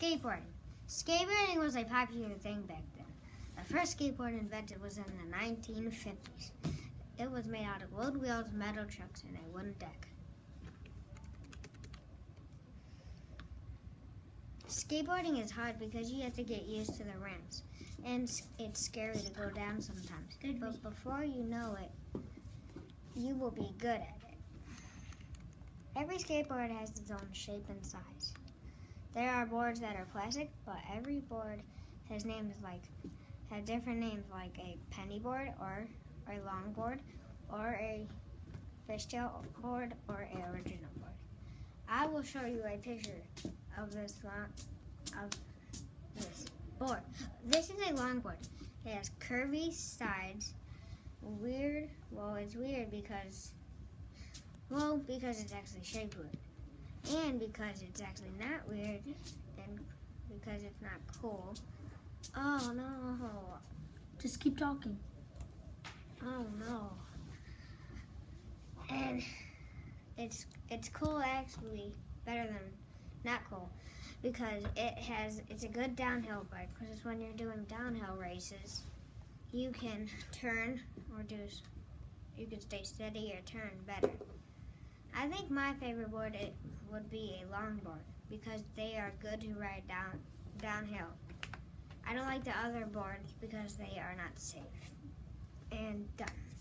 Skateboarding. Skateboarding was a popular thing back then. The first skateboard invented was in the 1950s. It was made out of wood wheels, metal trucks, and a wooden deck. Skateboarding is hard because you have to get used to the ramps, and it's scary to go down sometimes. But before you know it, you will be good at it. Every skateboard has its own shape and size. There are boards that are plastic, but every board has different names, like a penny board, or a long board, or a fishtail board, or an original board. I will show you a picture of this board. This is a longboard. It has curvy sides. It's weird because it's actually shaped weird. And because it's actually not weird, and because it's not cool. Oh no. Just keep talking. Oh no. And it's cool actually, better than not cool, because it's a good downhill bike, because when you're doing downhill races, you can turn you can stay steady or turn better. I think my favorite board would be a longboard, because they are good to ride downhill. I don't like the other boards because they are not safe. And done.